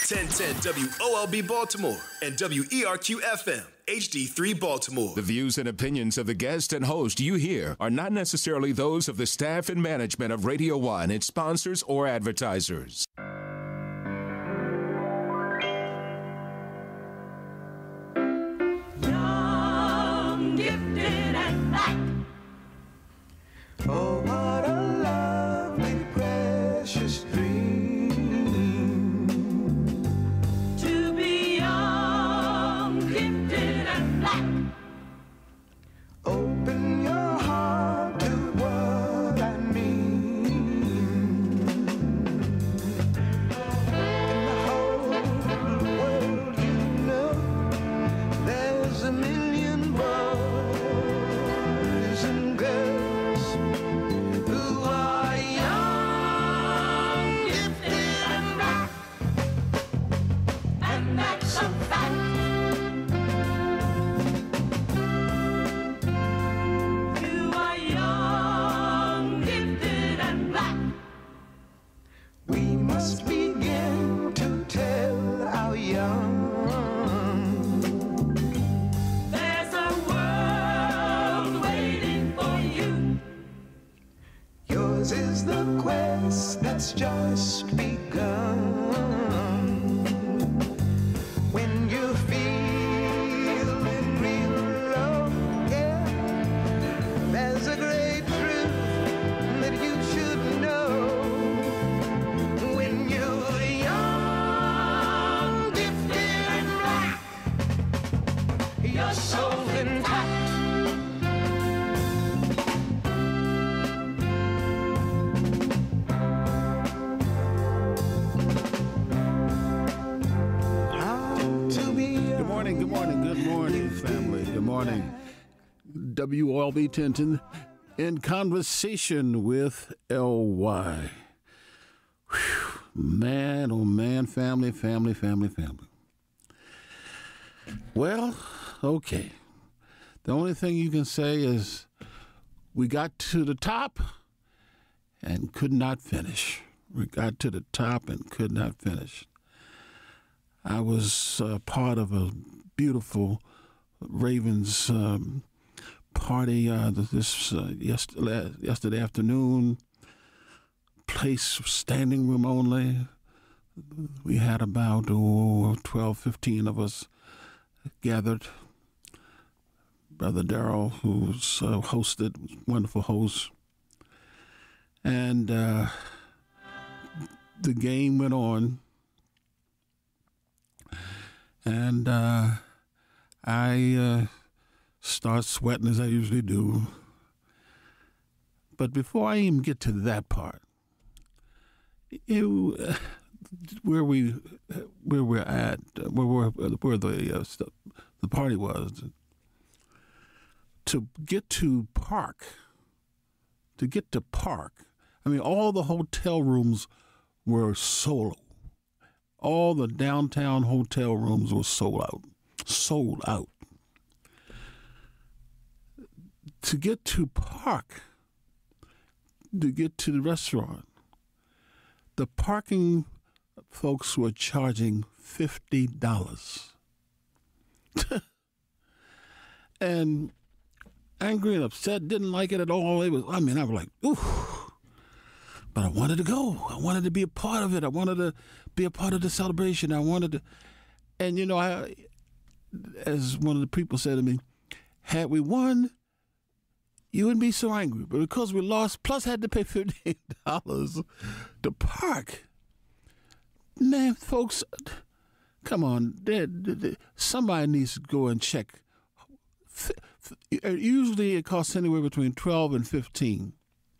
1010 WOLB Baltimore and WERQ FM HD3 Baltimore. The views and opinions of the guest and host you hear are not necessarily those of the staff and management of Radio 1, its sponsors, or advertisers. Young, gifted, and black. Oh, what a lovely, precious dream. To be young, gifted, and black. Open your heart to what I mean. In the whole world, you know, there's a million boys and girls who are young, Gifted and black. And that's a fact. You are young, gifted, and black. we must begin to tell our young. There's a world waiting for you. Yours is the quest that's just begun. When you feel real low, yeah, there's a great truth that you should know. When you're young, gifted and black, your soul's intact. Good morning, family. Good morning. WLB Tinton in conversation with LY. Whew. Man, oh man, family. Well, okay. The only thing you can say is we got to the top and could not finish. We got to the top and could not finish. I was part of a beautiful Ravens party yesterday afternoon. Place standing room only. We had about 12, 15 of us gathered. Brother Darrell, who's hosted, wonderful host. And the game went on. And I start sweating as I usually do. But before I even get to that part, where we're at, where the party was, to get to park. I mean, all the hotel rooms were solo. All the downtown hotel rooms were sold out. To get to park, to get to the restaurant, the parking folks were charging $50. And angry and upset, didn't like it at all. I was like, ooh. But I wanted to go. I wanted to be a part of it. I wanted to be a part of the celebration. And as one of the people said to me, had we won, you wouldn't be so angry. But because we lost, plus had to pay $15 to park. Man, folks, come on. Somebody needs to go and check. Usually it costs anywhere between $12 and $15.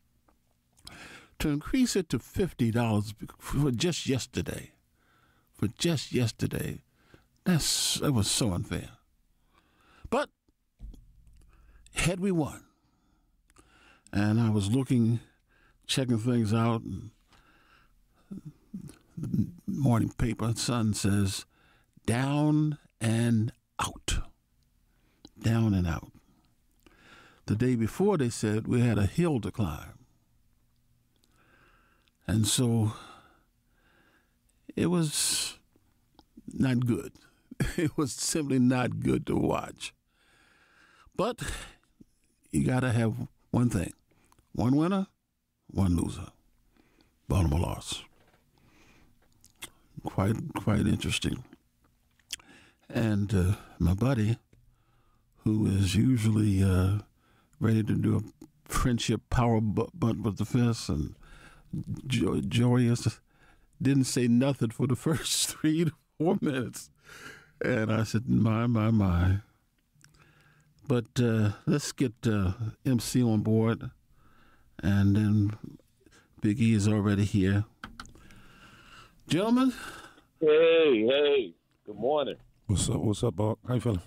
To increase it to $50 for just yesterday, that was so unfair. But had we won, and I was checking things out, and the morning paper, Sun says, down and out. Down and out. The day before, they said we had a hill to climb. And so it was not good. It was simply not good to watch. But you got to have one thing. One winner, one loser. Baltimore lost. Quite interesting. And my buddy, who is usually ready to do a friendship power butt with the fist and joyous, didn't say nothing for the first 3 to 4 minutes. And I said, my. But let's get MC on board. And then Big E is already here. Gentlemen. Hey. Good morning. What's up, Bob? How you feeling?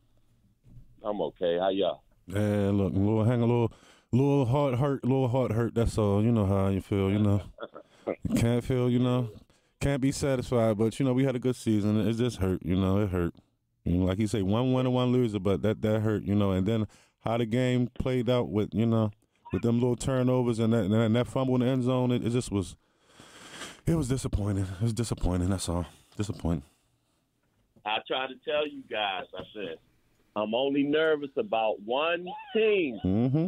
I'm okay. How y'all? Yeah, look, little heart hurt. That's all. You know how you feel, you know. Can't feel, you know. Can't be satisfied, but, you know, we had a good season. It just hurt, you know. It hurt. You know, like you say, one winner, one loser, but that hurt, you know. And then how the game played out with, you know, with them little turnovers and that fumble in the end zone, it just was – it was disappointing. It was disappointing, that's all. Disappointing. I tried to tell you guys, I said, I'm only nervous about one team. Mm-hmm.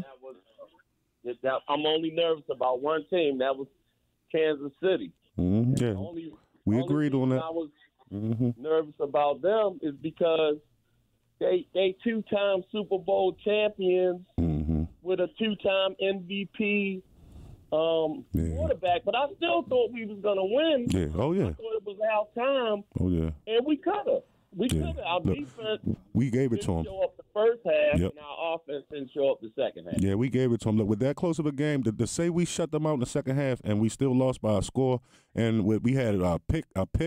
I'm only nervous about one team. That was Kansas City. Mm-hmm. Yeah, we agreed on that. I was nervous about them is because they 2-time Super Bowl champions with a 2-time MVP quarterback. But I still thought we was going to win. Yeah. Oh, yeah. I thought it was our time. Oh, yeah. And we could have. Our defense we gave it to them. Show up the first half, and our offense didn't show up the second half. Yeah, we gave it to them. Look, with that close of a game, to say we shut them out in the second half and we still lost by a score, and we had a pick,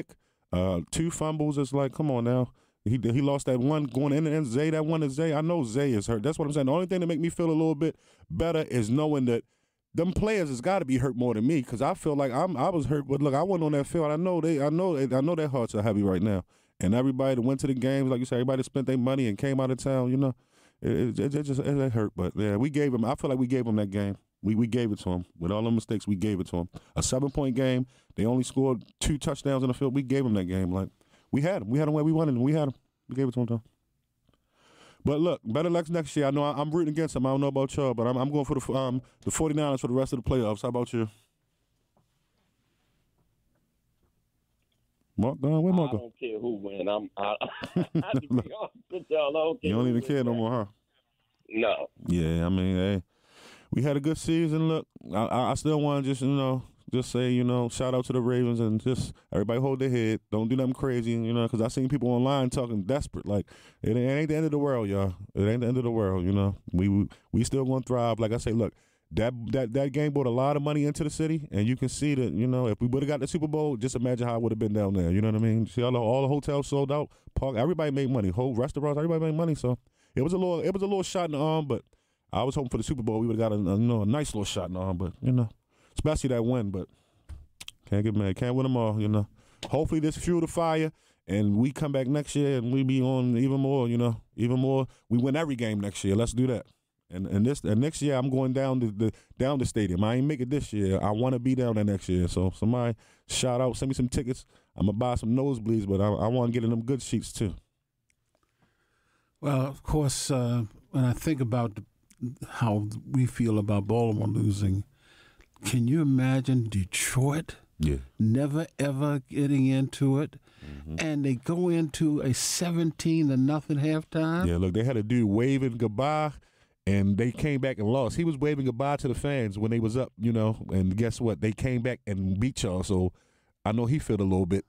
2 fumbles. It's like, come on now. He lost that one going in the end. Zay, that one is Zay. I know Zay is hurt. That's what I'm saying. The only thing that make me feel a little bit better is knowing that them players has got to be hurt more than me, because I feel like I was hurt. But look, I went on that field. I know their hearts are heavy right now. And everybody that went to the games, like you said, everybody that spent their money and came out of town, you know, it hurt. But, yeah, we gave them – I feel like we gave them that game. We gave it to them. With all the mistakes, we gave it to them. A 7-point game. They only scored 2 touchdowns on the field. We gave them that game. Like, we had them. We had them where we wanted them. We had them. We gave it to them, though. But, look, better luck next year. I know I'm rooting against them. I don't know about y'all, but I'm going for the 49ers for the rest of the playoffs. How about you? Mark, where Mark? I don't care who wins. I to be honest with y'all, I don't care. You don't even care no more, huh? No. Yeah, I mean, hey, we had a good season. Look, I still want to just say, you know, shout out to the Ravens and just everybody hold their head. Don't do nothing crazy, you know, because I seen people online talking desperate. Like, it ain't the end of the world, y'all. It ain't the end of the world, you know. We still going to thrive. Like I say, look. That game brought a lot of money into the city, and you can see that, you know, if we would have got the Super Bowl, just imagine how it would have been down there. You know what I mean? See all the hotels sold out, park, everybody made money, whole restaurants, everybody made money. So it was a little shot in the arm, but I was hoping for the Super Bowl we would have got a nice little shot in the arm, but you know, especially that win. But can't get mad, can't win them all. You know, hopefully this fuel the fire, and we come back next year and we be on even more. You know, even more. We win every game next year. Let's do that. And next year I'm going down the stadium. I ain't make it this year. I want to be down there next year. So somebody shout out, send me some tickets. I'm gonna buy some nosebleeds, but I want to get in them good seats too. Well, of course, when I think about how we feel about Baltimore losing, can you imagine Detroit? Yeah. Never ever getting into it, and they go into a 17-0 halftime. Yeah, look, they had a dude waving goodbye. And they came back and lost. He was waving goodbye to the fans when they was up, you know. And guess what? They came back and beat y'all. So I know he felt a little bit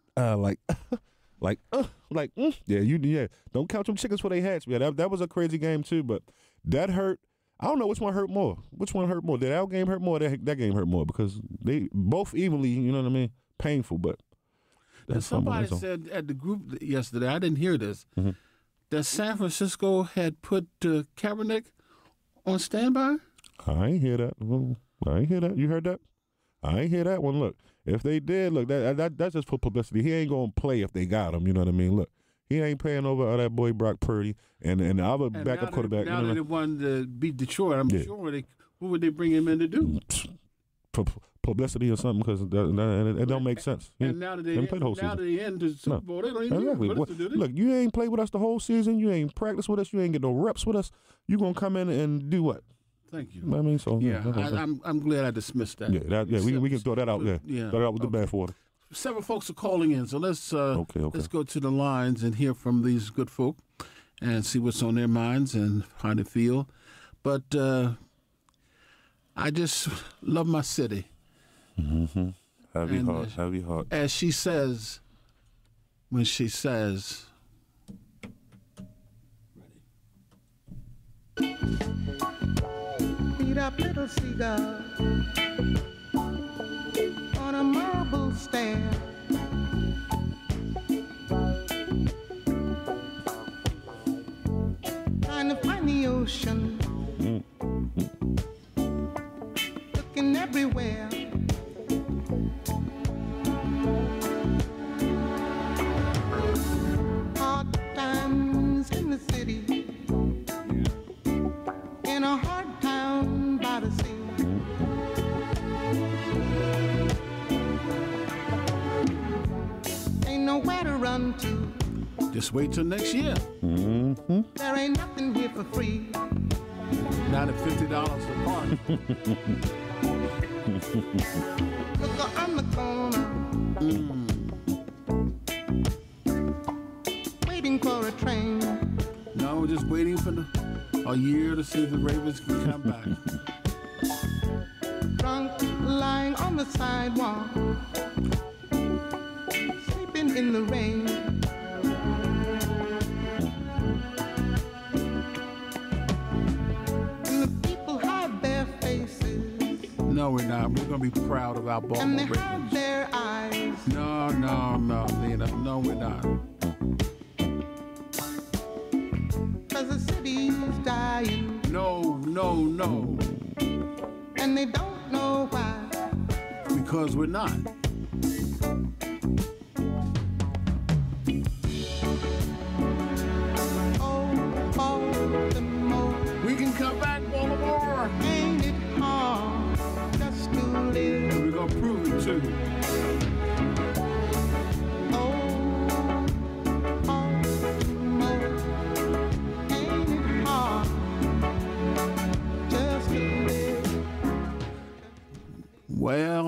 yeah. Don't count them chickens for their hats. Yeah, that was a crazy game too. But that hurt. I don't know which one hurt more. Which one hurt more? Did our game hurt more? Or that game hurt more? Because they both evenly, you know what I mean, painful. But and somebody said at the group yesterday, I didn't hear this, that San Francisco had put Kaepernick on standby? I ain't hear that. You heard that? I ain't hear that one. Look, if they did, look, that's just for publicity. He ain't gonna play if they got him. You know what I mean? Look, he ain't paying over that boy Brock Purdy and the other backup quarterback. Now that they wanted to beat Detroit, I'm sure who would they bring him in to do? publicity or something because it don't make sense. And now that they didn't play the whole now season. that they end the Super Bowl, they don't even Exactly. give us to do this. Look, you ain't played with us the whole season. You ain't practiced with us. You ain't get no reps with us. You gonna come in and do what? Thank you. I mean, so Yeah, I'm glad I dismissed that. We can throw that out there. Yeah. Throw that out with the bad water. Several folks are calling in, so let's Okay. let's go to the lines and hear from these good folk and see what's on their minds and how they feel. But I just love my city. Mm-hmm. Heavy And, heart. Heavy heart. As she says, when she says, Beat up little seagull on a marble stair. Trying to find the ocean. Looking everywhere. Hard times in the city. In a hard town by the sea. Ain't nowhere to run to. just wait till next year. Mm-hmm. There ain't nothing here for free. Not at $50 a part. Look on the corner. Waiting for a train. No, we're just waiting for a year to see if the Ravens can come back. Drunk, lying on the sidewalk. Sleeping in the rain. And the people hide their faces. No, we're not. We're going to be proud of our And Baltimore they hide Ravens. their eyes. No, Nina. No, we're not. Cause the city's dying. No. And they don't know why. Because we're not. Oh, Baltimore. We can come back, Baltimore. Ain't it hard just to live? And we're going to prove it, too. Oh, Baltimore. Ain't it hard just to live? Well.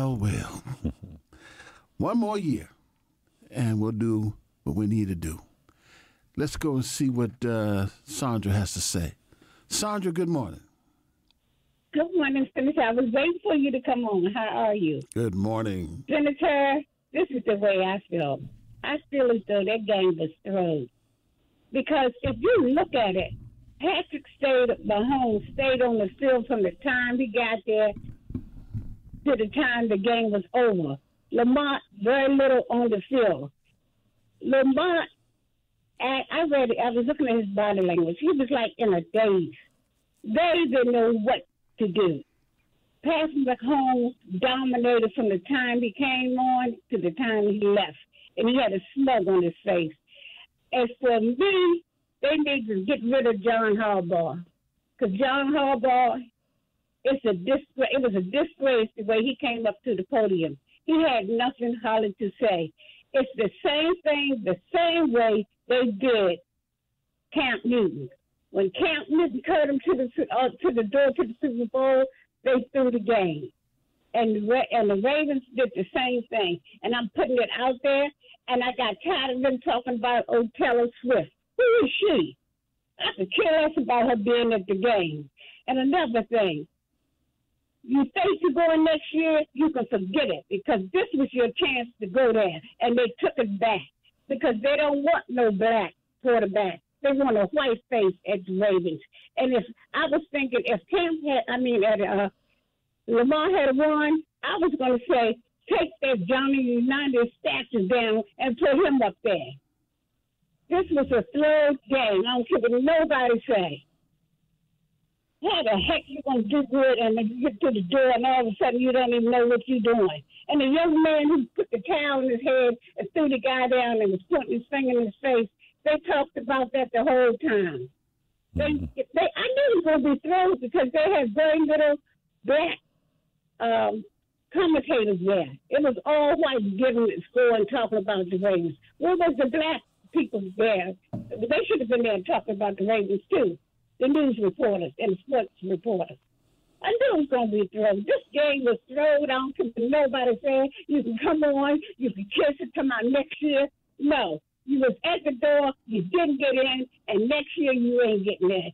One more year, and we'll do what we need to do. Let's go and see what Sandra has to say. Sandra, good morning. Good morning, Senator. I was waiting for you to come on. How are you? Good morning. Senator, this is the way I feel. I feel as though that game was thrown. Because if you look at it, Patrick Mahomes stayed on the field from the time he got there to the time the game was over. Lamont, very little on the field. Lamont, I was looking at his body language. He was like in a daze. They didn't know what to do. Patrick Mahomes dominated from the time he came on to the time he left. And he had a smug on his face. As for me, they need to get rid of John Harbaugh. Because John Harbaugh, it was a disgrace the way he came up to the podium. He had nothing hardly to say. It's the same thing, the same way they did Camp Newton. When Camp Newton cut him to the door to the Super Bowl, they threw the game. And the Ravens did the same thing. And I'm putting it out there, and I got tired of them talking about Taylor Swift. Who is she? I could care less about her being at the game. And another thing, you think you're going next year, you can forget it, because this was your chance to go there, and they took it back because they don't want no black quarterback. They want a white face at the Ravens. And if I was thinking, if Lamar had won, I was going to say, take that Johnny Unitas statue down and put him up there. This was a third game. I don't care what nobody say. How the heck you going to do good and then you get to the door and all of a sudden you don't even know what you're doing? And the young man who put the towel in his head and threw the guy down and was putting his finger in his face, they talked about that the whole time. I knew it was going to be thrown because they had very little black commentators there. It was all white giving the score and talking about the Ravens. Where was the black people there? They should have been there talking about the Ravens too. The news reporters and the sports reporters. I knew it was going to be thrown. This game was thrown. I don't care what nobody said. You can come on. You can kiss it. Come out next year. No. You was at the door. You didn't get in. And next year you ain't getting in.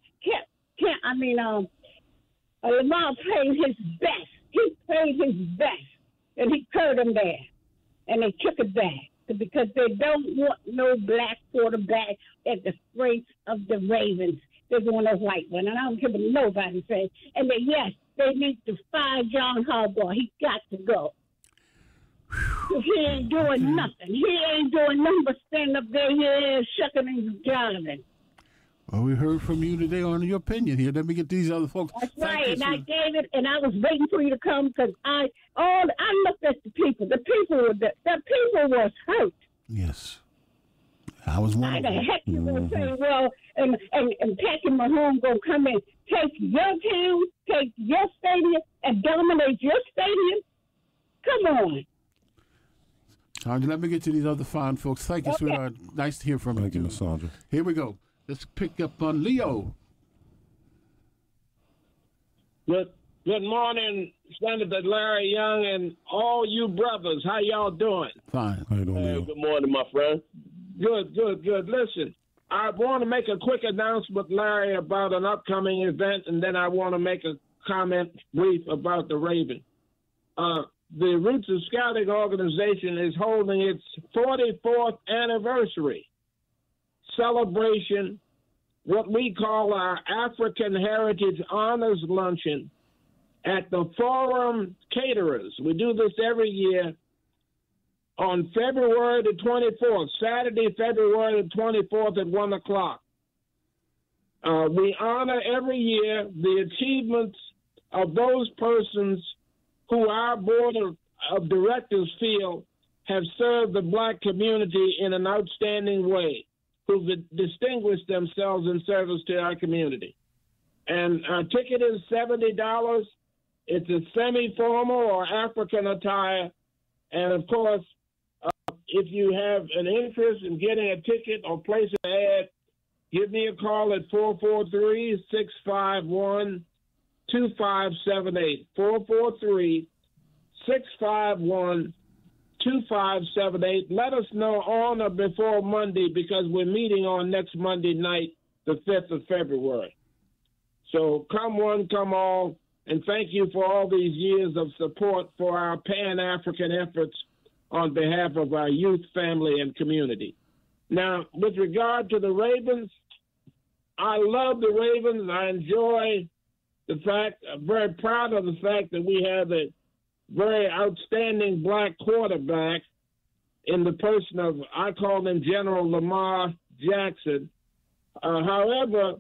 Lamar played his best. He played his best. And he hurt them there. And they took it back. Because they don't want no black quarterback at the strength of the Ravens. They want a white one, and I don't care what nobody says. And they need to fire John Harbaugh. He got to go. He ain't doing nothing. He ain't doing nothing but stand up there, shucking and jiving. Well, we heard from you today on your opinion here. Let me get these other folks. That's right, and I gave it, and I was waiting for you to come because I looked at the people. The people was hurt. Yes. I was one of them. How the heck you going to say, well, and Patrick Mahomes going to come in, take your town, take your stadium, and dominate your stadium? Come on. Sandra, let me get to these other fine folks. Thank you, sweetheart. Nice to hear from you. Thank you, Miss Sandra. Here we go. Let's pick up on Leo. Good morning, Senator Larry Young and all you brothers. How y'all doing? Fine. How you doing, Leo? Good morning, my friend. Good. Listen, I want to make a quick announcement, Larry, about an upcoming event, and then I want to make a comment brief about the Ravens. The Roots of Scouting organization is holding its 44th anniversary celebration, what we call our African Heritage Honors Luncheon at the Forum Caterers. We do this every year on February the 24th, Saturday, February the 24th at 1 o'clock. We honor every year the achievements of those persons who our board of directors feel have served the black community in an outstanding way, who've distinguished themselves in service to our community. And our ticket is $70. It's a semi-formal or African attire. And, of course, if you have an interest in getting a ticket or placing an ad, give me a call at 443-651-2578. 443-651-2578. Let us know on or before Monday because we're meeting on next Monday night, the 5th of February. So come one, come all, and thank you for all these years of support for our Pan-African efforts on behalf of our youth, family, and community. Now, with regard to the Ravens, I love the Ravens. I enjoy the fact, I'm very proud of the fact that we have a very outstanding black quarterback in the person of, I call him General Lamar Jackson. However,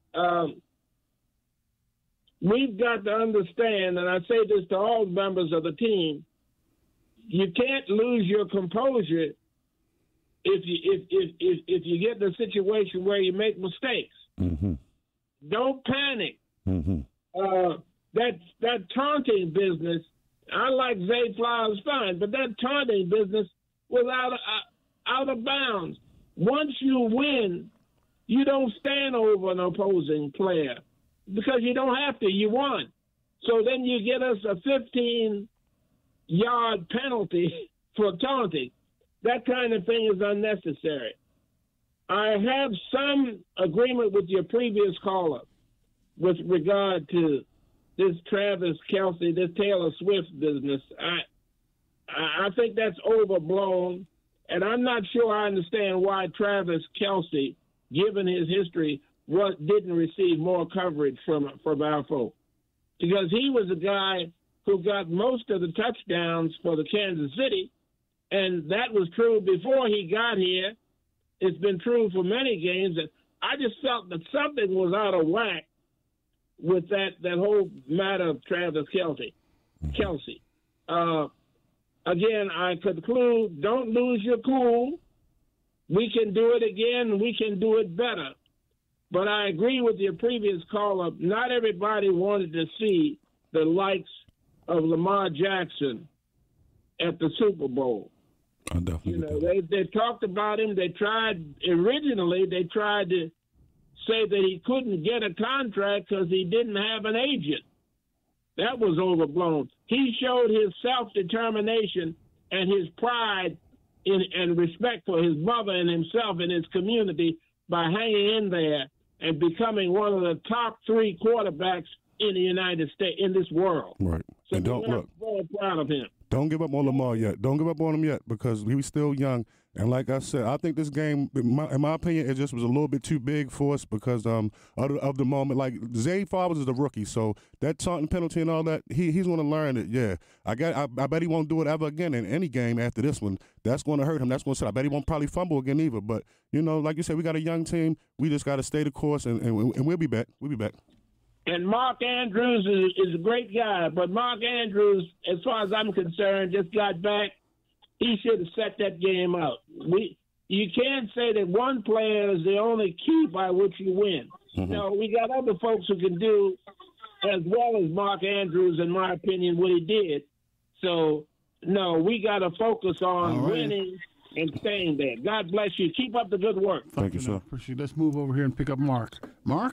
we've got to understand, and I say this to all members of the team, you can't lose your composure if you get in a situation where you make mistakes. Mm-hmm. Don't panic. Mm-hmm. That taunting business, I like Zay Flowers fine, but that taunting business was out of bounds. Once you win, you don't stand over an opposing player because you don't have to. You won. So then you get us a 15-yard penalty for taunting. That kind of thing is unnecessary. I have some agreement with your previous caller with regard to this Travis Kelce, this Taylor Swift business. I think that's overblown, and I'm not sure I understand why Travis Kelce, given his history, didn't receive more coverage from our folk. Because he was a guy who got most of the touchdowns for the Kansas City, and that was true before he got here. It's been true for many games. And I just felt that something was out of whack with that whole matter of Travis Kelce. Again, I conclude, don't lose your cool. We can do it again. We can do it better. But I agree with your previous caller. Not everybody wanted to see the likes of Lamar Jackson at the Super Bowl. I definitely You know, they talked about him. They tried to say that he couldn't get a contract because he didn't have an agent. That was overblown. He showed his self-determination and his pride and respect for his mother and himself and his community by hanging in there and becoming one of the top 3 quarterbacks in the United States, in this world. Right. So And don't we're look. very proud of him. Don't give up on Lamar yet. Don't give up on him yet because he was still young. And like I said, I think this game, in my opinion, it just was a little bit too big for us because of the moment. Like Zay Flowers is the rookie, so that taunting penalty and all that, he's going to learn it. Yeah, I bet he won't do it ever again in any game after this one. That's going to hurt him. That's going to. I bet he won't probably fumble again either. But you know, like you said, we got a young team. We just got to stay the course, and we'll be back. We'll be back. And Mark Andrews is a great guy, but Mark Andrews, as far as I'm concerned, just got back. He should have set that game out. You can't say that one player is the only key by which you win. Mm-hmm. No, we got other folks who can do as well as Mark Andrews, in my opinion, what he did. So, no, we got to focus on winning and staying there. God bless you. Keep up the good work. Thank you, sir. Appreciate it. Let's move over here and pick up Mark. Mark?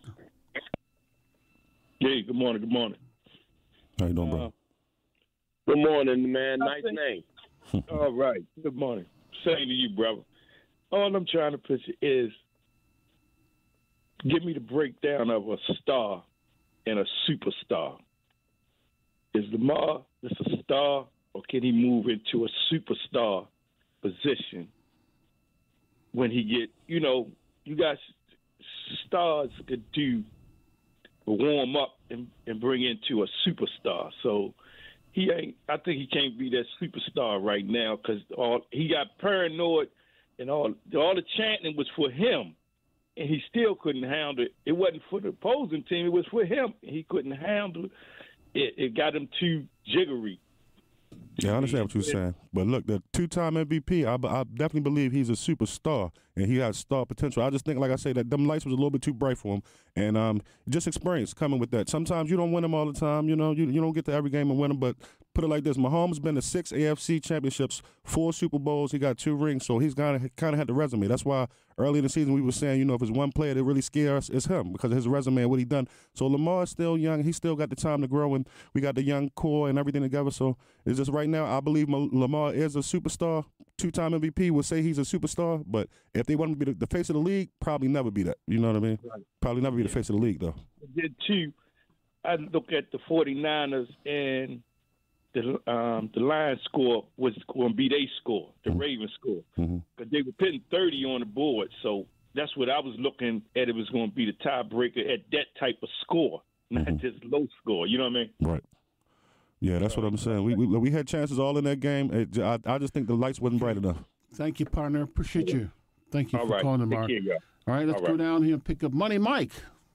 Hey, good morning. Good morning. How you doing, bro? Good morning, man. Nice name. All right. Good morning. Same to you, brother. All I'm trying to put you is give me the breakdown of a star and a superstar. Is Lamar just a star, or can he move into a superstar position when he get, you know, you got stars that do warm up and bring into a superstar. So I think he can't be that superstar right now because he got paranoid and all the chanting was for him, and he still couldn't handle it. It wasn't for the opposing team; it was for him. He couldn't handle it. It got him too jiggery. Yeah, I understand what you're saying. But look, the 2-time MVP, I definitely believe he's a superstar, and he has star potential. I just think, like I say, that them lights was a little bit too bright for him, and just experience coming with that. Sometimes you don't win them all the time. You know, you don't get to every game and win them, but put it like this. Mahomes been to 6 AFC championships, 4 Super Bowls. He got 2 rings, so he's kind of had the resume. That's why early in the season we were saying, you know, if there's one player that really scares us, it's him because of his resume and what he done. So Lamar is still young. He still got the time to grow, and we got the young core and everything together. So it's just right now, I believe Lamar is a superstar. 2-time MVP would say he's a superstar, but if they want him to be the face of the league, probably never be that. You know what I mean? Right. Probably never be the face of the league, though. Did too. I look at the 49ers and the Lions score was going to be their score, the Ravens score, because they were putting 30 on the board. So that's what I was looking at. It was going to be the tiebreaker at that type of score, not just low score. You know what I mean? Right. Yeah, that's what I'm saying. We had chances all in that game. I just think the lights wasn't bright enough. Thank you, partner. Appreciate you. Thank you for calling, Mark. Take care, all right, let's go down here and pick up Money Mike.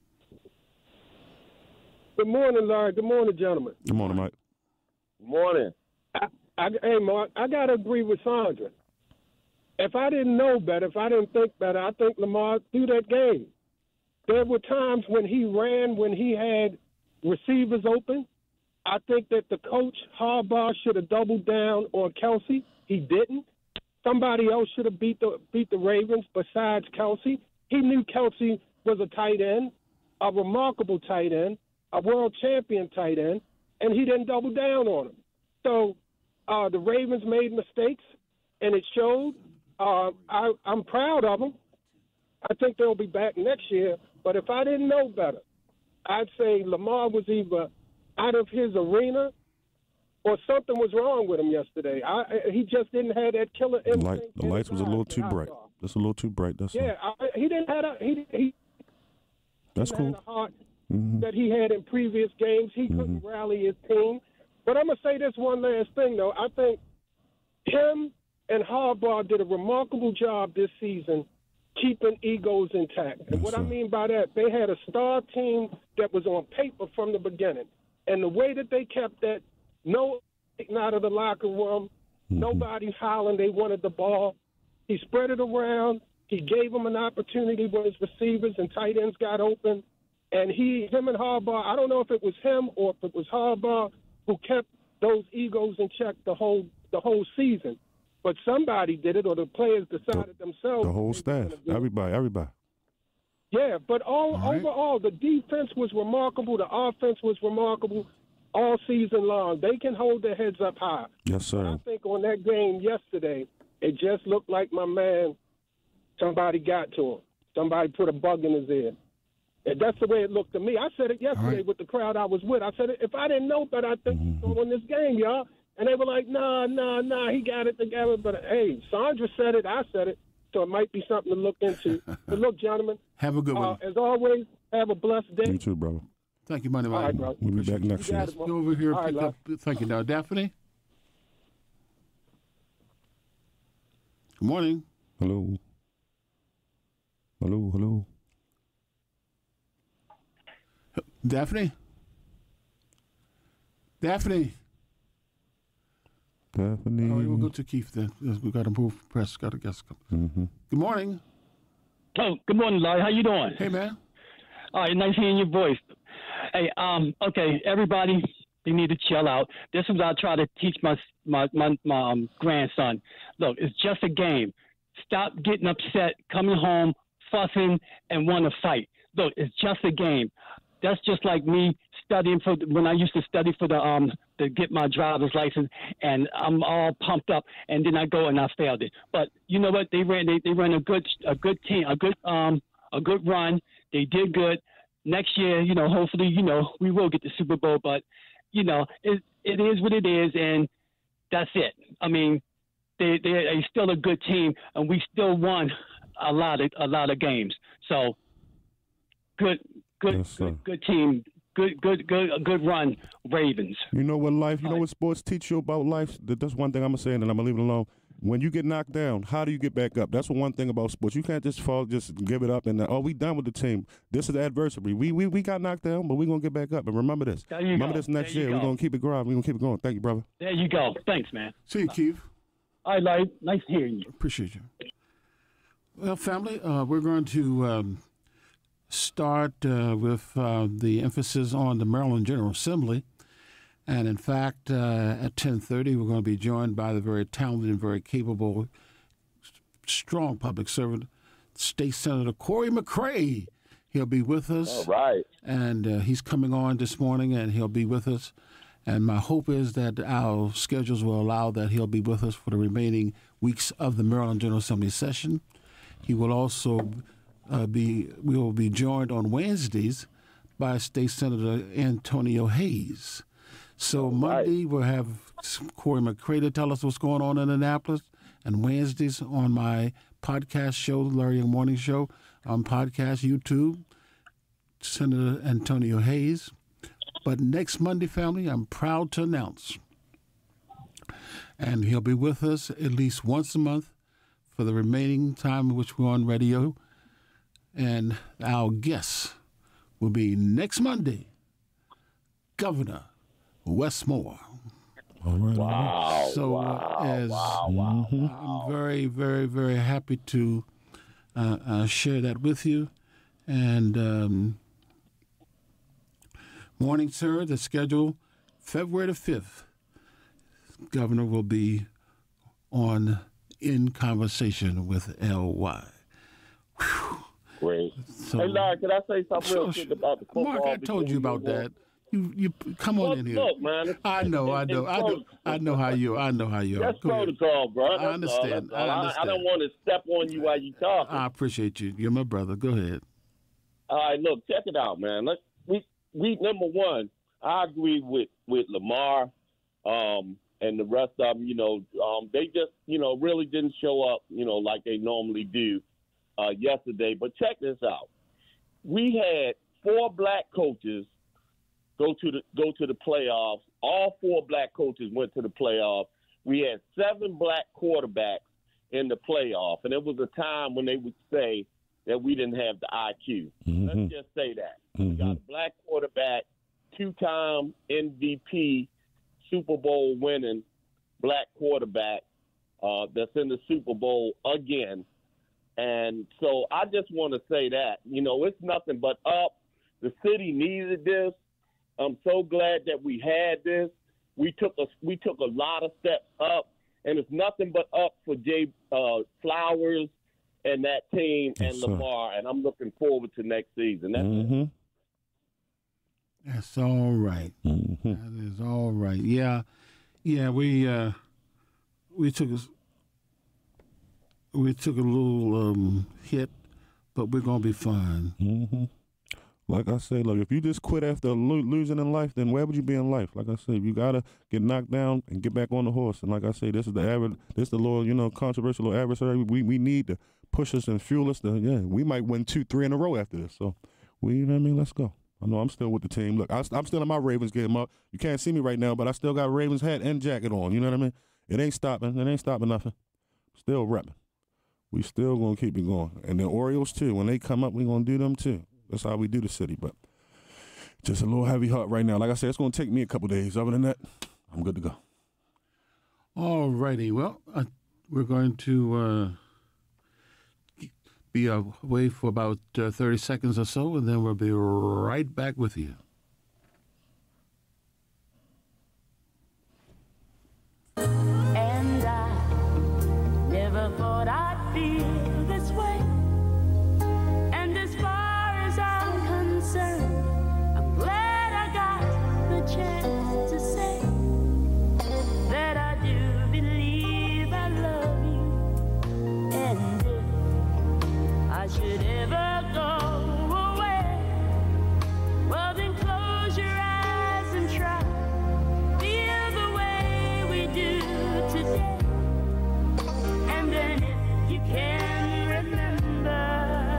Good morning, Larry. Good morning, gentlemen. Good morning, Mike. Morning. Hey, Mark, I got to agree with Sandra. If I didn't know better, if I didn't think better, I think Lamar threw that game. There were times when he ran, when he had receivers open. I think that the coach, Harbaugh, should have doubled down on Kelsey. He didn't. Somebody else should have beat the Ravens besides Kelsey. He knew Kelsey was a tight end, a remarkable tight end, a world champion tight end, and he didn't double down on him. So the Ravens made mistakes, and it showed. I'm proud of them. I think they'll be back next year. But if I didn't know better, I'd say Lamar was either out of his arena or something was wrong with him yesterday. He just didn't have that killer instinct. The lights was a little too bright. Just a little too bright. That's all. He didn't have That's cool. Had a heart that he had in previous games. He couldn't rally his team. But I'm going to say this one last thing, though. I think him and Harbaugh did a remarkable job this season keeping egos intact. And what I mean by that, they had a star team that was on paper from the beginning. And the way that they kept that, no out of the locker room, nobody hollering they wanted the ball. He spread it around. He gave them an opportunity when his receivers and tight ends got open. And him and Harbaugh, I don't know if it was him or if it was Harbaugh who kept those egos in check the whole the whole season. But somebody did it, or the players decided themselves. The whole staff, everybody. Yeah, but overall, the defense was remarkable. The offense was remarkable all season long. They can hold their heads up high. Yes, sir. I think on that game yesterday, it just looked like my man, somebody got to him. Somebody put a bug in his ear. And that's the way it looked to me. I said it yesterday with the crowd I was with. I said, if I didn't know better, I think he's going to win this game, y'all. And they were like, nah, he got it together. But, hey, Sandra said it, I said it, so it might be something to look into. But, look, gentlemen. Have a good one. As always, have a blessed day. You too, brother. Thank you, Money Man. All right, bro. We'll be back next year. Let's go over here. All right, Pick up. Thank you. Now, Daphne? Good morning. Hello. Hello. Daphne? Oh, we'll go to Keith then. We've got to move. Press. Got a guest. Good morning. Oh, good morning, Larry. How you doing? Hey, man. All right, nice hearing your voice. Hey, okay, everybody, they need to chill out. This is what I try to teach my grandson. Look, it's just a game. Stop getting upset, coming home, fussing, and want to fight. Look, it's just a game. That's just like me studying when I used to study for to get my driver's license, and I'm all pumped up, and then I go and I failed it. But you know what? They ran a good team, a good run. They did good. Next year, hopefully, we will get the Super Bowl. But it is what it is, and that's it. I mean, they're still a good team, and we still won a lot of games. So good team. Good run, Ravens. You know what what sports teach you about life? That's one thing I'm going to say, and then I'm going to leave it alone. When you get knocked down, how do you get back up? That's one thing about sports. You can't just fall, just give it up, and we done with the team. This is the adversity. We got knocked down, but we're going to get back up. And remember this. This next year. We're going to keep it growing. We're going to keep it going. Thank you, brother. There you go. Thanks, man. See you, Keith. All right, Larry. Nice hearing you. Appreciate you. Well, family, we're going to start with the emphasis on the Maryland General Assembly. And, in fact, at 10:30, we're going to be joined by the very talented and very capable, strong public servant, State Senator Cory McCray. He'll be with us. All right. And he's coming on this morning, and he'll be with us. And my hope is that our schedules will allow that he'll be with us for the remaining weeks of the Maryland General Assembly session. He will also we will be joined on Wednesdays by State Senator Antonio Hayes. So Monday we'll have Cory McCray to tell us what's going on in Annapolis, and Wednesdays on my podcast show, Larry and Morning Show, on podcast, YouTube, Senator Antonio Hayes. But next Monday, family, I'm proud to announce, and he'll be with us at least once a month for the remaining time in which we're on radio, and our guest will be next Monday, Governor Westmore. All right. Wow. So I'm very, very, very happy to share that with you. And morning, sir, the schedule, February the 5th, Governor will be in conversation with L.Y. Whew. Great. So, hey, Larry, can I say something real quick about the football? Mark, I told you about that. You come on in here. Look, man. I know how you are. That's protocol, bro. I understand. I don't want to step on you while you talking. I appreciate you. You're my brother. Go ahead. All right, look, check it out, man. We number one, I agree with Lamar, and the rest of them. They just really didn't show up, like they normally do yesterday. But check this out. We had 4 black coaches go to the playoffs. All 4 black coaches went to the playoffs. We had 7 black quarterbacks in the playoff, and it was a time when they would say that we didn't have the IQ. Let's just say that. We got a black quarterback, 2-time MVP, Super Bowl winning black quarterback that's in the Super Bowl again. And so I just want to say that, it's nothing but up. The city needed this. I'm so glad that we had this. We took a lot of steps up and it's nothing but up for Jay Flowers and that team and Lamar, and I'm looking forward to next season. That's it. That's all right. That is all right. Yeah, we took a little hit, but we're gonna be fine. Like I say, look, if you just quit after losing in life, then where would you be in life? Like I say, you gotta get knocked down and get back on the horse. And like I say, this is the little, controversial little adversary we need to push us and fuel us. We might win 2-3 in a row after this. So let's go. I know I'm still with the team. Look, I'm still in my Ravens game up. You can't see me right now, but I still got Ravens hat and jacket on. You know what I mean? It ain't stopping. It ain't stopping nothing. Still repping. We still gonna keep it going. And the Orioles too. When they come up, we gonna do them too. That's how we do the city. But just a little heavy heart right now. Like I said, it's gonna take me a couple days. Other than that, I'm good to go. All righty. Well, we're going to be away for about 30 seconds or so, and then we'll be right back with you. And I never thought I'd feel this way. And as far as I'm concerned, I'm glad I got the chance to say that I do believe I love you. And if I should ever go away, well then close your eyes and try. Feel the way we do today. And then if you can remember,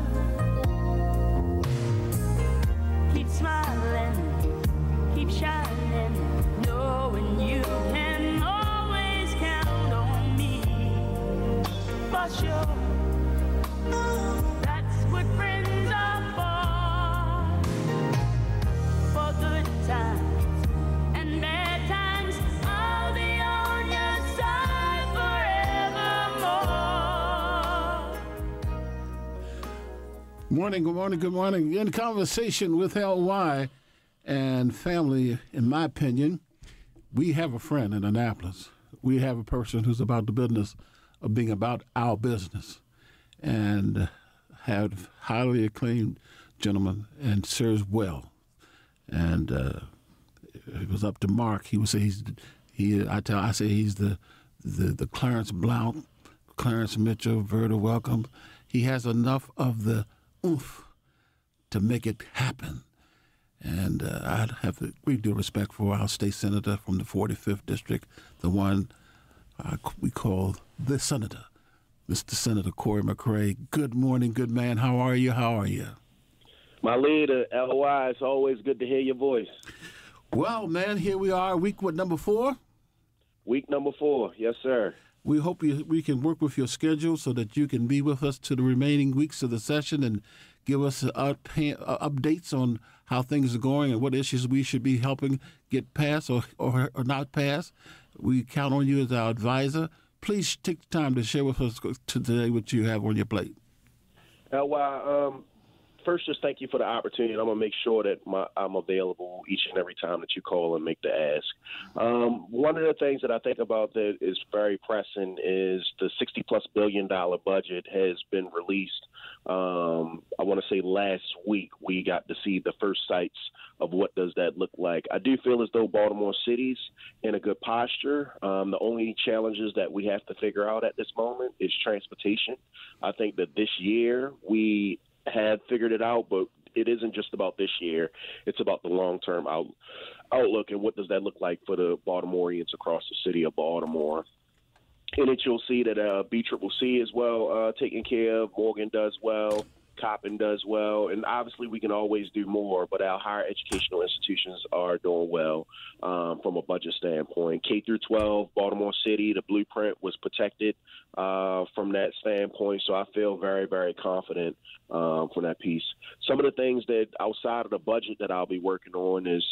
keep smiling, keep shining, knowing you can always count on me. For sure, that's what friends are for good times and bad times. I'll be on your side forevermore. Good morning. In conversation with LY and family, in my opinion, we have a friend in Annapolis. We have a person who's about the business of being about our business, and have highly acclaimed gentleman and serves well. And it was up to Mark. He would say I say he's the Clarence Blount, Clarence Mitchell, Verda Welcome. He has enough of the oomph to make it happen. And I'd have a great deal of respect for our state senator from the 45th district, the one we call the senator, Mr. Senator Cory McCray. Good morning, good man. How are you? My leader, LY, it's always good to hear your voice. Well, man, here we are, week number 4? Week number 4, yes, sir. We hope we can work with your schedule so that you can be with us to the remaining weeks of the session and give us updates on how things are going and what issues we should be helping get passed or not passed. We count on you as our advisor. Please take the time to share with us today what you have on your plate. LY, first, just thank you for the opportunity. I'm going to make sure that I'm available each and every time that you call and make the ask. One of the things that I think about that is very pressing is the $60+ billion budget has been released. I want to say last week we got to see the first sights of what does that look like. I do feel as though Baltimore City's in a good posture. The only challenges that we have to figure out at this moment is transportation. I think that this year we had figured it out, but it isn't just about this year. It's about the long-term outlook and what does that look like for the Baltimoreans across the city of Baltimore. In it, you'll see that BCCC is well taken care of. Morgan does well. Coppin does well. And obviously we can always do more, but our higher educational institutions are doing well from a budget standpoint. K through 12, Baltimore City, the blueprint was protected from that standpoint. So I feel very, very confident from that piece. Some of the things that outside of the budget that I'll be working on is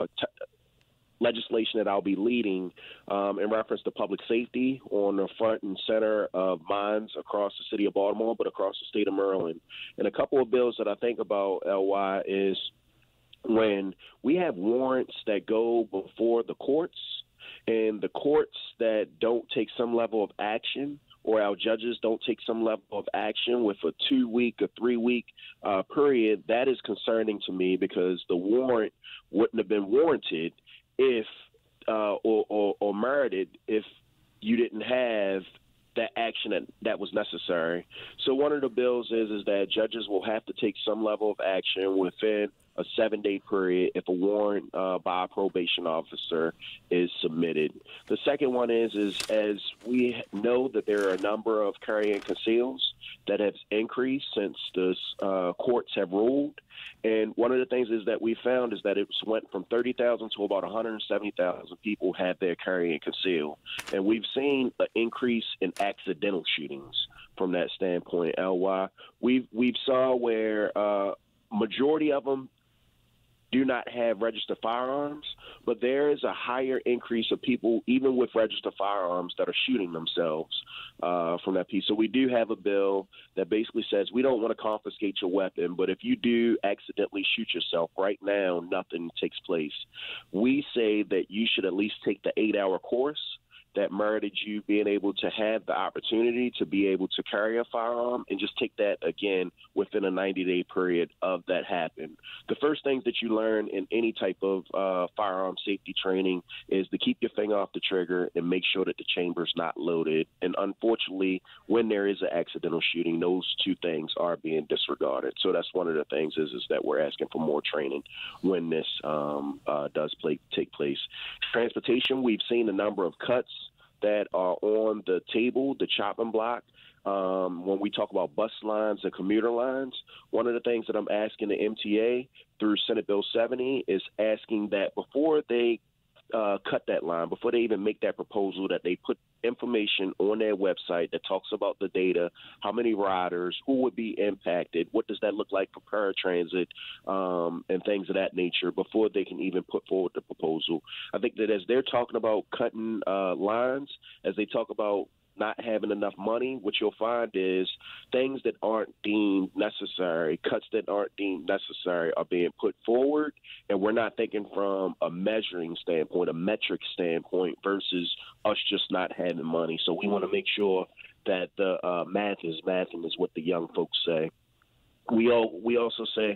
legislation that I'll be leading in reference to public safety on the front and center of minds across the city of Baltimore, but across the state of Maryland. And a couple of bills that I think about, LY, is when we have warrants that go before the courts, And the courts that don't take some level of action, or our judges don't take some level of action with a 2-week or 3-week period, that is concerning to me, because the warrant wouldn't have been warranted if or merited if you didn't have that action that was necessary. So one of the bills is that judges will have to take some level of action within a 7-day period if a warrant by a probation officer is submitted. The second one is as we know that there are a number of carry and conceals that have increased since the courts have ruled. And one of the things is that we found is that it went from 30,000 to about 170,000 people had their carry and conceal. And we've seen an increase in accidental shootings from that standpoint, LY. We've saw where majority of them do not have registered firearms, but there is a higher increase of people, even with registered firearms, that are shooting themselves from that piece. So we do have a bill that basically says we don't want to confiscate your weapon, but if you do accidentally shoot yourself right now, nothing takes place. We say that you should at least take the 8-hour course that merited you being able to have the opportunity to be able to carry a firearm, and just take that again within a 90-day period of that happen. The first things that you learn in any type of firearm safety training is to keep your finger off the trigger and make sure that the chamber's not loaded. And unfortunately, when there is an accidental shooting, those two things are being disregarded. So that's one of the things is that we're asking for more training when this does take place. Transportation, we've seen a number of cuts that are on the table, the chopping block. When we talk about bus lines and commuter lines, one of the things that I'm asking the MTA through Senate Bill 70 is asking that before they cut that line, before they even make that proposal, that they put information on their website that talks about the data, how many riders, who would be impacted, what does that look like for paratransit, and things of that nature before they can even put forward the proposal. I think that as they're talking about cutting lines, as they talk about not having enough money, what you'll find is things that aren't deemed necessary, cuts that aren't deemed necessary are being put forward, and we're not thinking from a measuring standpoint, a metric standpoint, versus us just not having money. So we want to make sure that the math is mathing, is what the young folks say. We also say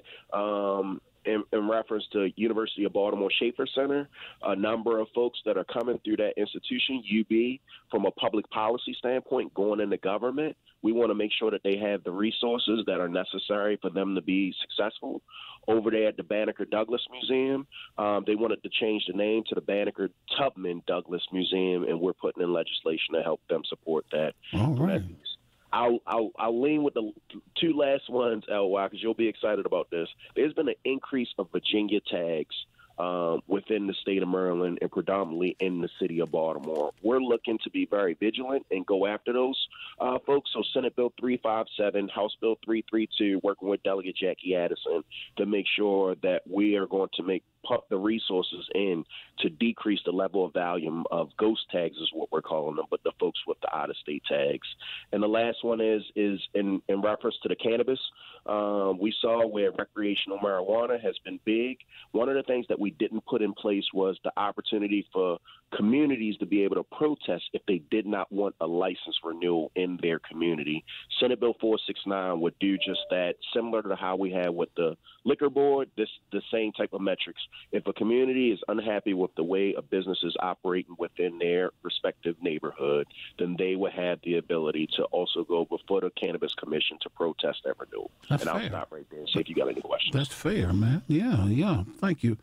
in reference to University of Baltimore Schaefer Center, a number of folks that are coming through that institution, UB, from a public policy standpoint, going into government. We want to make sure that they have the resources that are necessary for them to be successful. Over there at the Banneker Douglas Museum, they wanted to change the name to the Banneker Tubman Douglas Museum, and we're putting in legislation to help them support that. All right. I'll lean with the two last ones, LY, because you'll be excited about this. There's been an increase of Virginia tags within the state of Maryland and predominantly in the city of Baltimore. We're looking to be very vigilant and go after those folks. So Senate Bill 357, House Bill 332, working with Delegate Jackie Addison to make sure that we are going to pump the resources in to decrease the level of volume of ghost tags is what we're calling them, but the folks with the out-of-state tags. And the last one is in reference to the cannabis. We saw where recreational marijuana has been big. One of the things that we didn't put in place was the opportunity for communities to be able to protest if they did not want a license renewal in their community. Senate Bill 469 would do just that, similar to how we had with the liquor board, the same type of metrics. If a community is unhappy with the way a business is operating within their respective neighborhood, then they would have the ability to also go before the Cannabis Commission to protest that renewal. That's and fair. I'll stop right there and see if you got any questions. That's fair, man. Yeah. Thank you.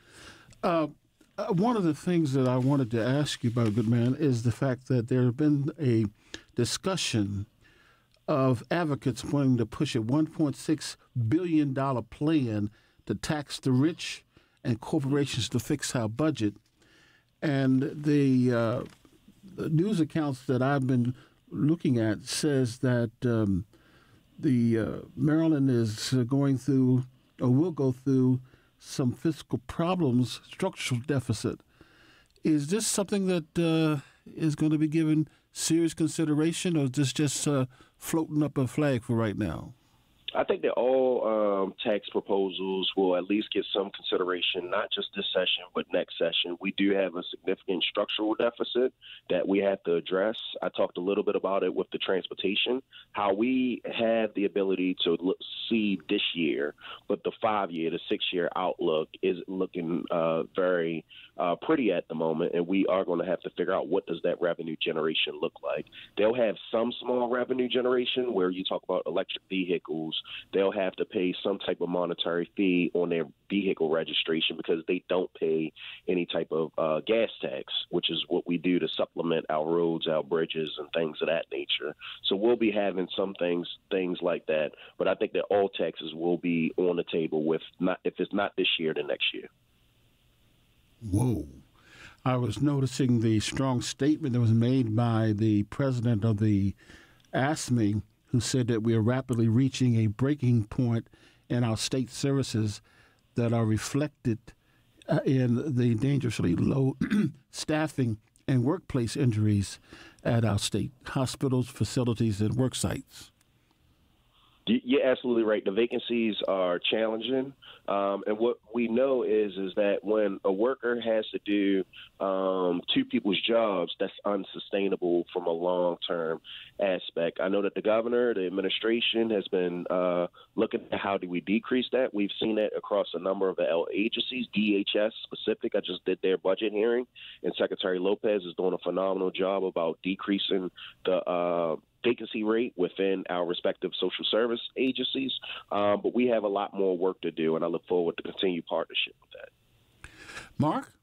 One of the things that I wanted to ask you about, good man, is the fact that there has been a discussion of advocates wanting to push a $1.6 billion plan to tax the rich and corporations to fix our budget. And the news accounts that I've been looking at says that Maryland is going through, or will go through, some fiscal problems, structural deficit. Is this something that is going to be given serious consideration, or is this just floating up a flag for right now? I think that all tax proposals will at least get some consideration, not just this session, but next session. We do have a significant structural deficit that we have to address. I talked a little bit about it with the transportation, how we have the ability to see this year, but the 5-year, the 6-year outlook is looking very pretty at the moment, and we are going to have to figure out what does that revenue generation look like. They'll have some small revenue generation where you talk about electric vehicles. They'll have to pay some type of monetary fee on their vehicle registration because they don't pay any type of gas tax, which is what we do to supplement our roads, our bridges, and things of that nature. So we'll be having some things like that. But I think that all taxes will be on the table if it's not this year, then next year. Whoa. I was noticing the strong statement that was made by the president of the ASME, who said that we are rapidly reaching a breaking point in our state services that are reflected in the dangerously low staffing and workplace injuries at our state hospitals, facilities, and work sites. You're absolutely right. The vacancies are challenging. And what we know is that when a worker has to do two people's jobs, that's unsustainable from a long-term aspect. I know that the governor, the administration has been looking at how do we decrease that. We've seen that across a number of the agencies, DHS specific. I just did their budget hearing, and Secretary Lopez is doing a phenomenal job about decreasing the vacancy rate within our respective social service agencies. But we have a lot more work to do, and I look forward to continued partnership with that. Mark?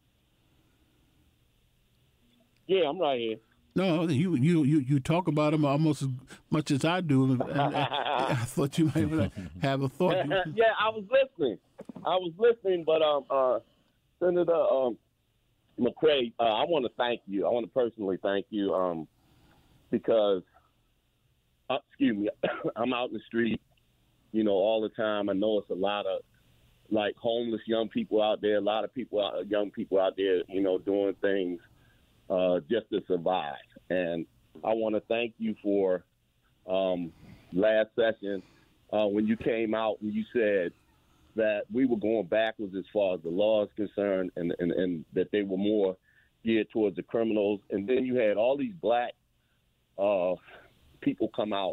Yeah, I'm right here. No, you talk about them almost as much as I do. And I thought you might have a thought. Yeah, I was listening, but Senator McCray, I want to thank you. I want to personally thank you because excuse me, I'm out in the street, all the time. I know it's a lot of homeless young people out there, a lot of young people out there, doing things just to survive. And I want to thank you for last session when you came out and you said that we were going backwards as far as the law is concerned and that they were more geared towards the criminals. And then you had all these black people come out,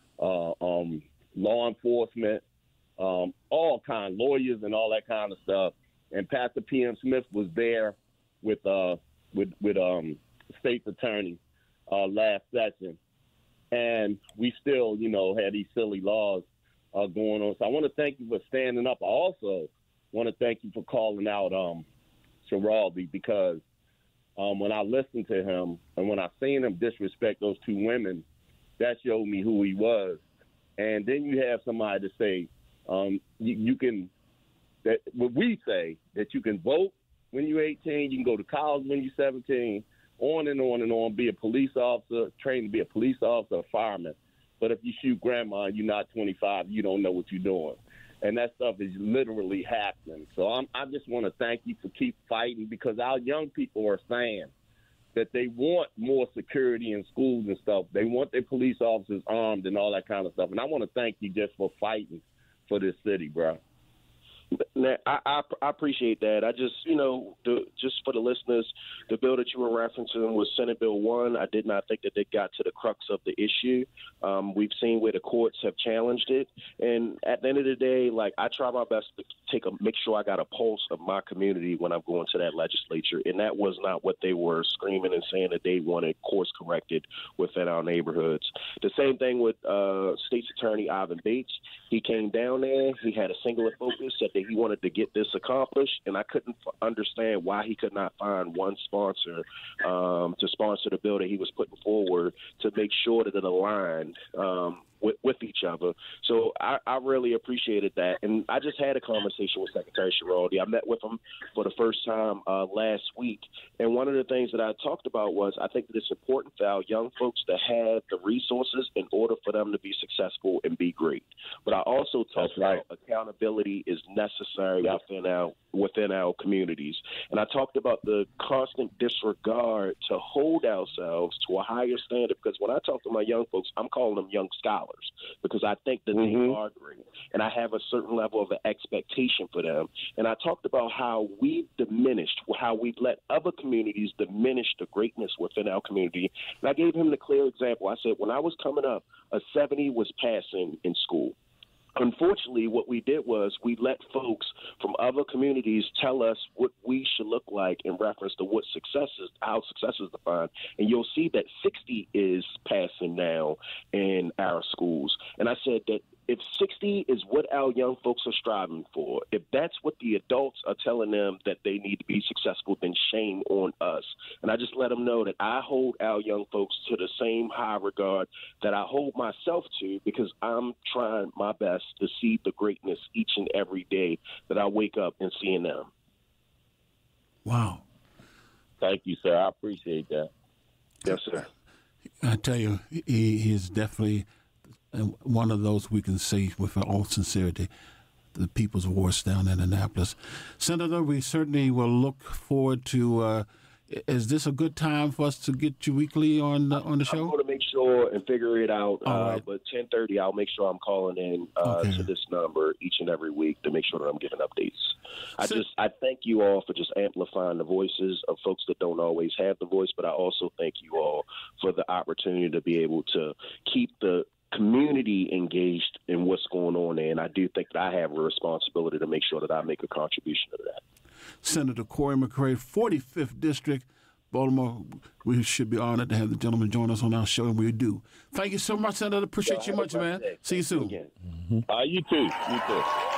law enforcement, all kind, lawyers and all that kind of stuff. And Pastor P.M. Smith was there with state's attorney last session. And we still, had these silly laws going on. So I want to thank you for standing up. I also want to thank you for calling out Schiraldi, because when I listened to him and when I seen him disrespect those two women, that showed me who he was. And then you have somebody to say, you can, that what we say, that you can vote when you're 18, you can go to college when you're 17, on and on and on, be a police officer, trained to be a police officer, a fireman. But if you shoot grandma and you're not 25, you don't know what you're doing. And that stuff is literally happening. So I just want to thank you for keep fighting, because our young people are saying that they want more security in schools and stuff. They want their police officers armed and all that kind of stuff. And I want to thank you just for fighting for this city, bro. I appreciate that. I just, just for the listeners, the bill that you were referencing was Senate Bill 1. I did not think that they got to the crux of the issue. We've seen where the courts have challenged it. And at the end of the day, I try my best to make sure I got a pulse of my community when I'm going to that legislature. And that was not what they were screaming and saying that they wanted course corrected within our neighborhoods. The same thing with State's Attorney Ivan Bates. He came down there. He had a singular focus, said that he wanted to get this accomplished, and I couldn't understand why he could not find one sponsor to sponsor the bill that he was putting forward to make sure that it aligned with each other. So I really appreciated that. And I just had a conversation with Secretary Schiraldi. I met with him for the first time last week. And one of the things that I talked about was I think that it's important for our young folks to have the resources in order for them to be successful and be great. But I also talked about accountability is necessary within our communities. And I talked about the constant disregard to hold ourselves to a higher standard, because when I talk to my young folks, I'm calling them young scholars, because I think that they are great. And I have a certain level of expectation for them. And I talked about how we've let other communities diminish the greatness within our community. And I gave him the clear example. I said, when I was coming up, a 70 was passing in school. Unfortunately, what we did was we let folks from other communities tell us what we should look like in reference to how success is defined. And you'll see that 60 is passing now in our schools. And I said that if 60 is what our young folks are striving for, if that's what the adults are telling them that they need to be successful, then shame on us. And I just let them know that I hold our young folks to the same high regard that I hold myself to, because I'm trying my best to see the greatness each and every day that I wake up and see in them. Wow. Thank you, sir. I appreciate that. Yes, sir. I tell you, he is definitely one of those we can say with all sincerity, the people's voice down in Annapolis. Senator, we certainly will look forward to, is this a good time for us to get you weekly on the show? I'm going to make sure and figure it out, right. But 10:30, I'll make sure I'm calling in to this number each and every week to make sure that I'm giving updates. I thank you all for just amplifying the voices of folks that don't always have the voice, but I also thank you all for the opportunity to be able to keep the community engaged in what's going on there, and I do think that I have a responsibility to make sure that I make a contribution to that. Senator Cory McCray, 45th District, Baltimore. We should be honored to have the gentleman join us on our show, and we do. Thank you so much, Senator. Appreciate you much, man. See you soon. You too. You too.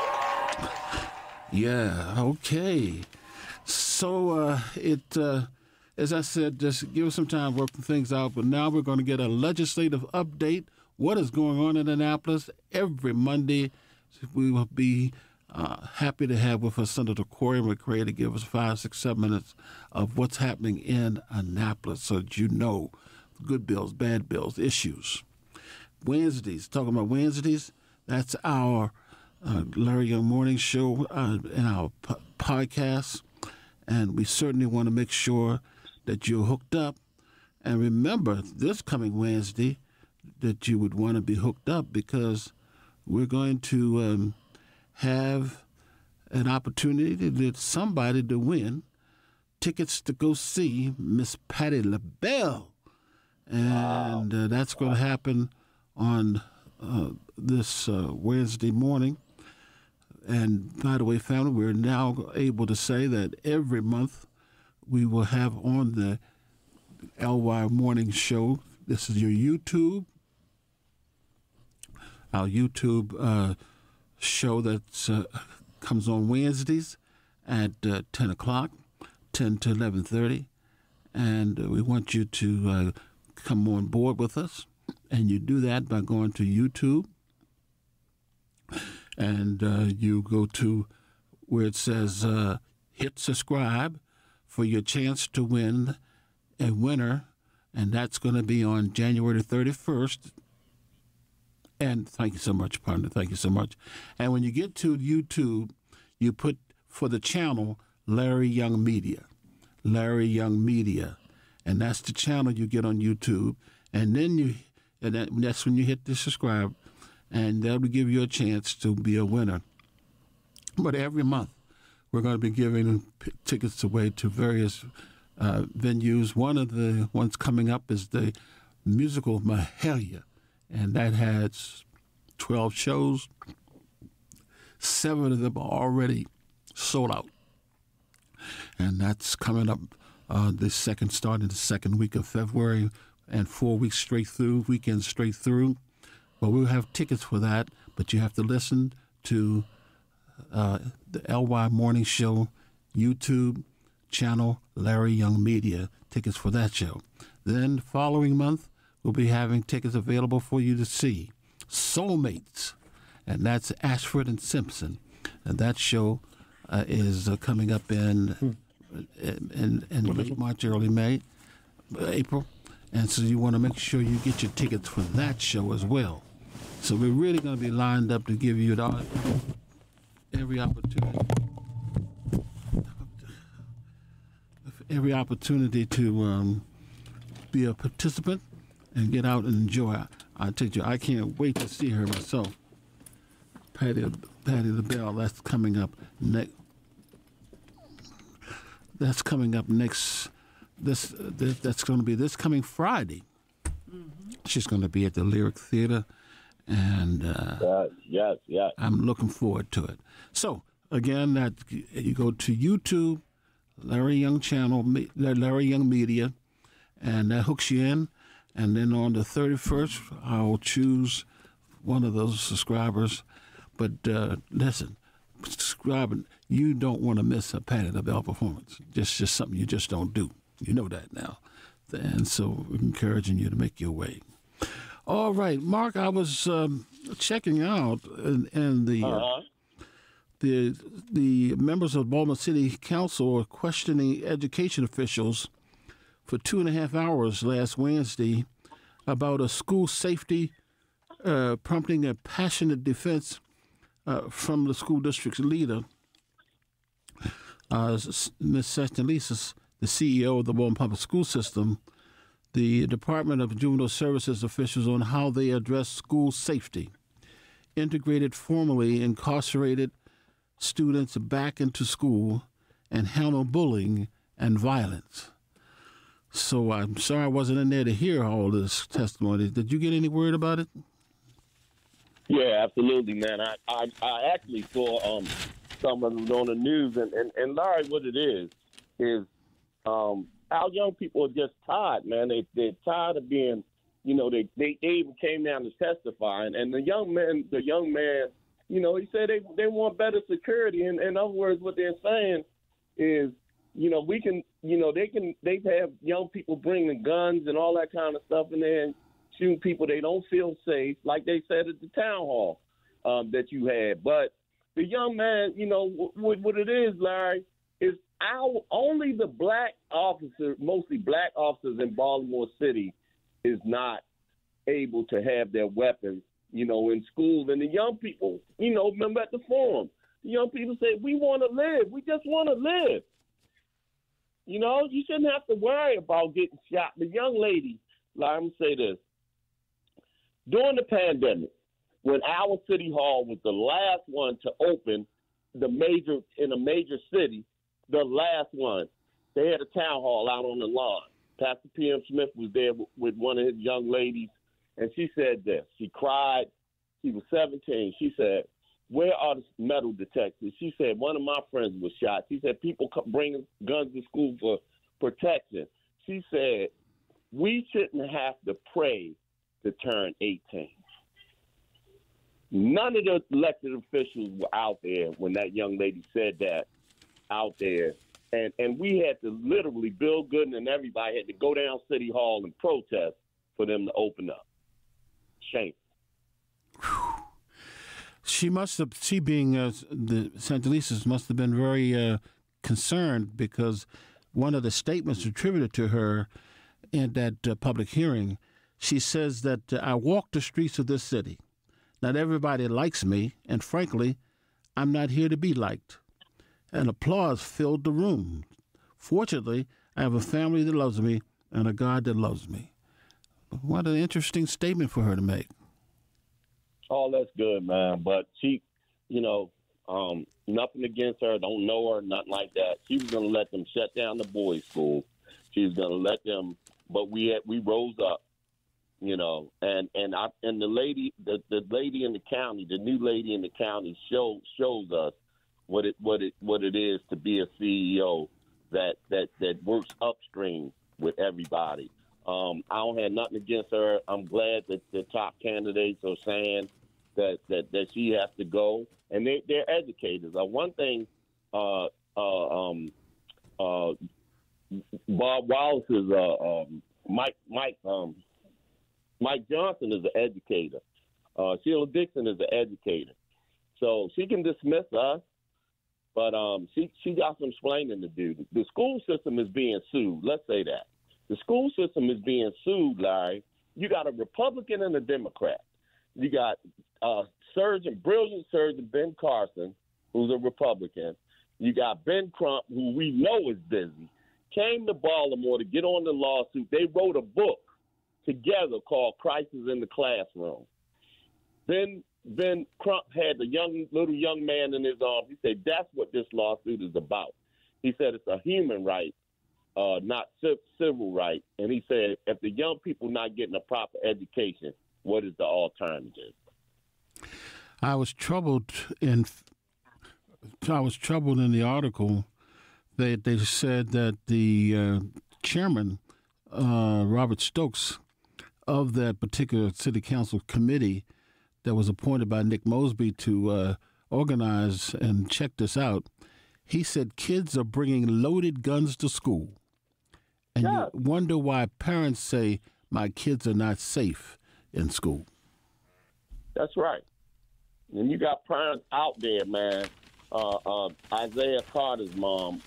Yeah, okay. So as I said, just give us some time working things out, but now we're going to get a legislative update. What is going on in Annapolis? Every Monday, we will be happy to have with us Senator Cory McCray to give us 5, 6, 7 minutes of what's happening in Annapolis so that you know good bills, bad bills, issues. Wednesdays, talking about Wednesdays, that's our Larry Young Morning Show and our podcast. And we certainly want to make sure that you're hooked up. And remember, this coming Wednesday, that you would want to be hooked up, because we're going to have an opportunity to get somebody to win tickets to go see Miss Patti LaBelle. And that's going to happen on this Wednesday morning. And by the way, family, we're now able to say that every month we will have on the LY Morning Show, this is your YouTube, our YouTube show that comes on Wednesdays at 10 o'clock, 10 to 11:30. And we want you to come on board with us. And you do that by going to YouTube. And you go to where it says hit subscribe for your chance to win a winner. And that's going to be on January 31st. And thank you so much, partner. Thank you so much. And when you get to YouTube, you put for the channel Larry Young Media. Larry Young Media. And that's the channel you get on YouTube. And then that's when you hit the subscribe. And that will give you a chance to be a winner. But every month, we're going to be giving tickets away to various venues. One of the ones coming up is the musical Mahalia. And that has 12 shows. 7 of them are already sold out. And that's coming up starting the second week of February, and 4 weeks straight through, weekends straight through. Well, we'll have tickets for that, but you have to listen to the LY Morning Show YouTube channel, Larry Young Media, tickets for that show. Then the following month, we'll be having tickets available for you to see Soulmates, and that's Ashford and Simpson. And that show is coming up in late March, early May, April. And so you want to make sure you get your tickets for that show as well. So we're really going to be lined up to give you every opportunity to be a participant and get out and enjoy. I tell you, I can't wait to see her myself. Patty LaBelle, that's coming up next. That's coming up next. That's going to be this coming Friday. Mm-hmm. She's going to be at the Lyric Theater, and yes. I'm looking forward to it. So again, that you go to YouTube, Larry Young channel, Larry Young Media, and that hooks you in. And then on the 31st, I'll choose one of those subscribers. But listen, subscribing, you don't want to miss a Patty LaBelle performance. Just something you just don't do. You know that now. And so we're encouraging you to make your way. All right, Mark, I was checking out, and the members of Baltimore City Council are questioning education officials for 2.5 hours last Wednesday about a school safety, prompting a passionate defense from the school district's leader, Ms. Santelises, the CEO of the Baltimore Public School System, the Department of Juvenile Services officials on how they address school safety, integrated formally incarcerated students back into school, and handle bullying and violence. So I'm sorry I wasn't in there to hear all this testimony. Did you get any word about it? Yeah, absolutely, man. I actually saw some of it on the news, and Larry, what it is our young people are just tired, man. They're tired of being, they even came down to testify, and the young man, he said they want better security. And in other words, what they're saying is, they have young people bringing guns and all that kind of stuff in there and shooting people. They don't feel safe, like they said at the town hall that you had. But the young man, what it is, Larry, is only the black officers, mostly black officers in Baltimore City, is not able to have their weapons, in schools. And the young people, remember at the forum, the young people say, we want to live. We just want to live. You shouldn't have to worry about getting shot. The young lady, I'm going to say this. During the pandemic, when our city hall was the last one to open in a major city, the last one, they had a town hall out on the lawn. Pastor P.M. Smith was there with one of his young ladies, and she said this. She cried. She was 17. She said, where are the metal detectors? She said, one of my friends was shot. She said, people bringing guns to school for protection. She said, we shouldn't have to pray to turn 18. None of the elected officials were out there when that young lady said that out there. And we had to literally, Bill Gooden and everybody had to go down City Hall and protest for them to open up. Shame. She being the Santelises, must have been very concerned, because one of the statements attributed to her in that public hearing, she says that I walk the streets of this city. Not everybody likes me, and frankly, I'm not here to be liked. And applause filled the room. Fortunately, I have a family that loves me and a God that loves me. What an interesting statement for her to make. Oh, that's good, man. But she, nothing against her. Don't know her, nothing like that. She was going to let them shut down the boys' school. She was going to let them, but we rose up, and the lady, the lady in the county, the new lady in the county shows us what it is to be a CEO that works upstream with everybody. I don't have nothing against her. I'm glad that the top candidates are saying that she has to go, and they're educators. One thing, Bob Wallace is Mike Johnson is an educator. Sheila Dixon is an educator, so she can dismiss us, but she got some explaining to do. The school system is being sued. Let's say that. The school system is being sued, Larry. You got a Republican and a Democrat. You got brilliant surgeon Ben Carson, who's a Republican. You got Ben Crump, who we know is busy, came to Baltimore to get on the lawsuit. They wrote a book together called Crisis in the Classroom. Ben Crump had the little young man in his arms. He said, that's what this lawsuit is about. He said it's a human right, not civil right. And he said, if the young people not getting a proper education, what is the alternative? I was troubled in the article that they said that the chairman, Robert Stokes, of that particular city council committee that was appointed by Nick Mosby to organize and check this out, he said kids are bringing loaded guns to school. And you wonder why parents say, my kids are not safe in school. That's right. And you got parents out there, man. Isaiah Carter's mom,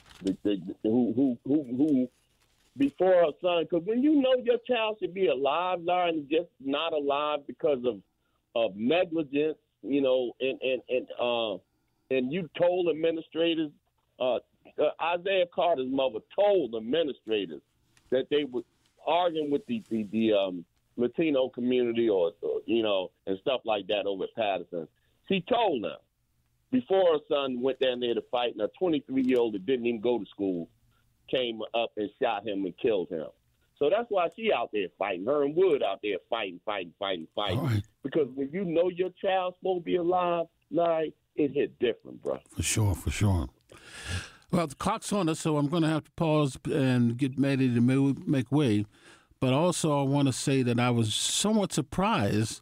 who before her son, because when you know your child should be alive, Larry, and just not alive because of negligence, you know, and you told administrators, Isaiah Carter's mother told administrators that they were arguing with the Latino community or you know, and stuff like that over at Patterson. She told them before her son went down there to fight, and a 23-year-old that didn't even go to school came up and shot him and killed him. So that's why she out there fighting. Her and Wood out there fighting. Right. Because when you know your child's supposed to be alive, Larry, it hit different, bro. For sure. Well, the clock's on us, so I'm going to have to pause and get ready to make way. But also I want to say that I was somewhat surprised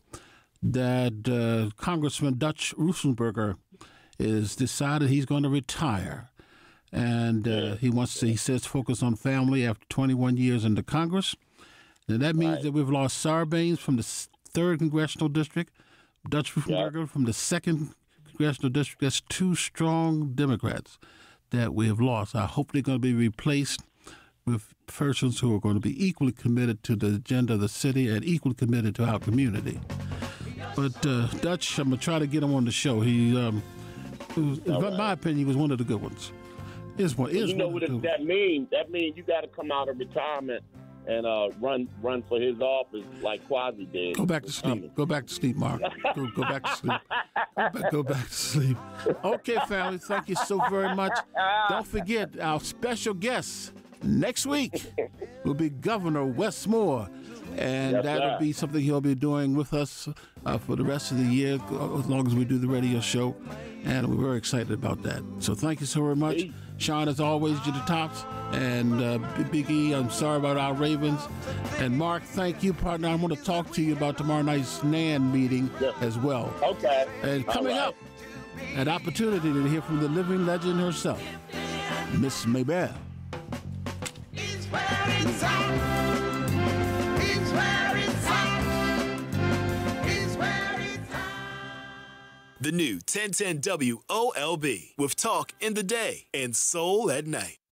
that Congressman Dutch Rosenberger is decided he's going to retire. And he says focus on family after 21 years in the Congress. And that means that we've lost Sarbanes from the 3rd Congressional District, Dutch Rosenberger from the 2nd Congressional District. That's 2 strong Democrats that we have lost. I hope they're going to be replaced with persons who are going to be equally committed to the agenda of the city and equally committed to our community. But Dutch, I'm going to try to get him on the show. He, in my opinion, he was one of the good ones. You know what that means? That means you got to come out of retirement and run for his office like Quasi did. Go back to sleep. Go back to sleep, Mark. Go back to sleep. Go back to sleep. Okay, family, thank you so very much. Don't forget, our special guest next week will be Governor Wes Moore. And that'll be something he'll be doing with us for the rest of the year, as long as we do the radio show. And we're very excited about that. So thank you so very much. Sean, as always, to the tops. And Big E, I'm sorry about our Ravens. And Mark, thank you, partner. I want to talk to you about tomorrow night's NAN meeting as well. Okay. And coming up, an opportunity to hear from the living legend herself, Miss Maybelle. The new 1010 WOLB with talk in the day and soul at night.